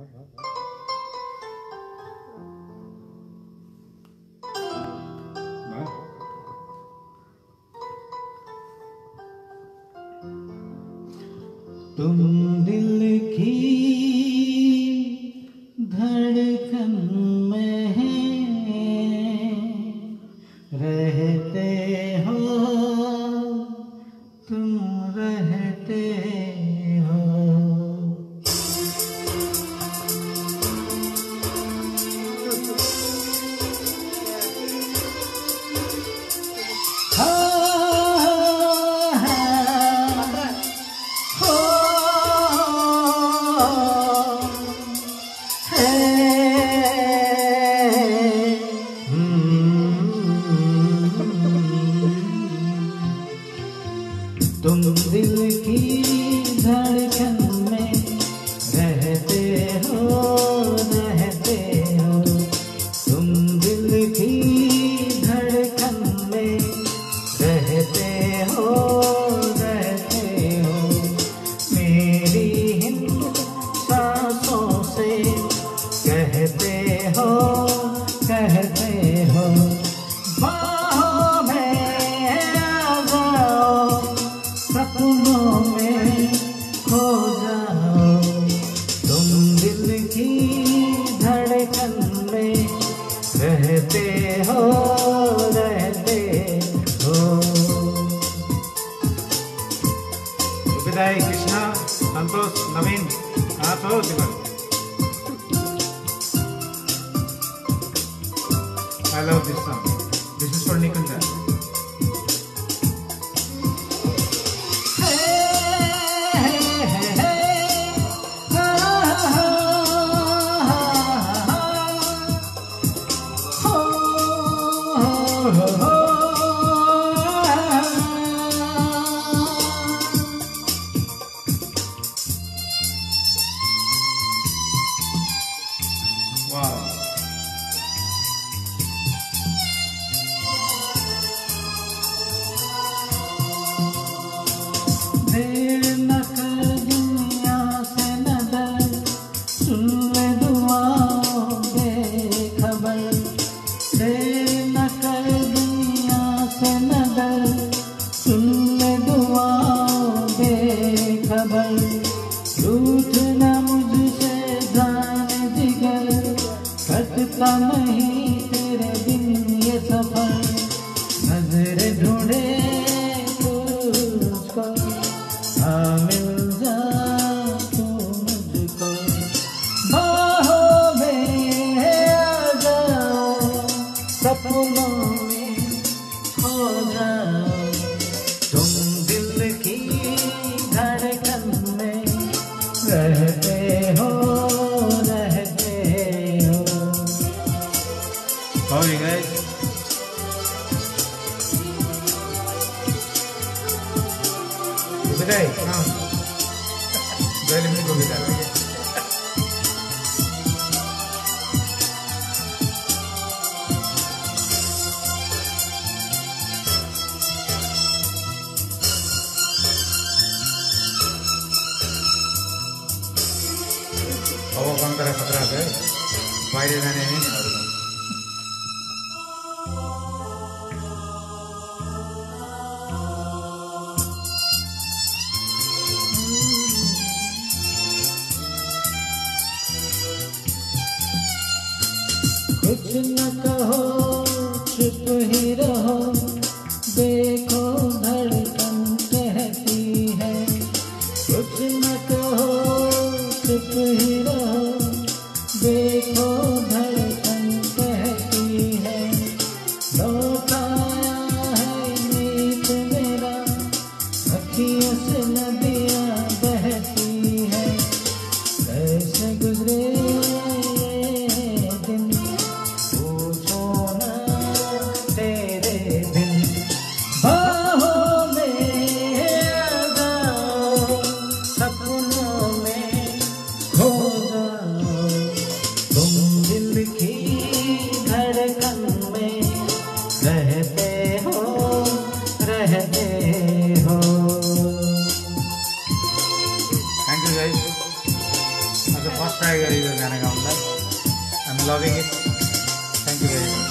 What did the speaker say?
तुम दिल की धड़कन में रहते हो, तुम रहते हो। तुम दिल की धड़कन में रहते हो, रहते हो। तुम दिल की धड़कन में रहते हो, रहते हो। मेरी हिंद सांसों से कहते हो, कहते हो। बाहों में आ जाओ, सपनों में खो जाओ। तुम दिल की धड़कन में रहते हो, रहते हो। विदाई कृष्णा, संतोष, नवीन, तो I love this song. This is for Nikunda. Wow. देर न कर दुनिया से नजर, सुन ले दुआओं बेखबर। देर न कर दुनिया से नजर, सुन ले दुआओं बेखबर। रूठना मुझसे जाने जिगर, कटता नहीं तेरे बिन ये सफर। नजर ढूंढे तुझको, हाँ मिल जा तू मुझको। बाहों में आ जाओ, सपनों में खो जाओ। तुम दिल की धड़कन में रहते हो, रहते हो। Sorry guys. Viday, come. Let me go with that. Oh, कौन करा खतरा है? बाहर जाने नहीं और कुछ न कहो, चुप ही रहो, देखो धड़कन कहती है। कुछ न कहो, चुप ही रहो, देखो धड़कन कहती है। लौट आया है नीत मेरा, अखियों से नदियाँ बहती है। कैसे गुजरे दिन, पूछो ना तेरे बिन। बाहों में आ जाओ, सपनों में खो जाओ। तुम दिल की धड़कन में रहते हो, रहते हो। Thank you guys. As a first try very गाना गाऊंगा. I am loving it. Thank you very much.